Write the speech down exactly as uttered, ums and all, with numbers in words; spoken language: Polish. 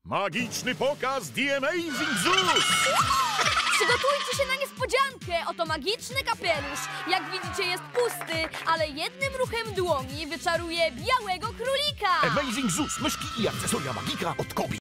Magiczny pokaz The Amazing Zeus! Przygotujcie się na niespodziankę! Oto magiczny kapelusz. Jak widzicie, jest pusty, ale jednym ruchem dłoni wyczaruje białego królika! Amazing Zeus, myszki i akcesoria magika od Kobi.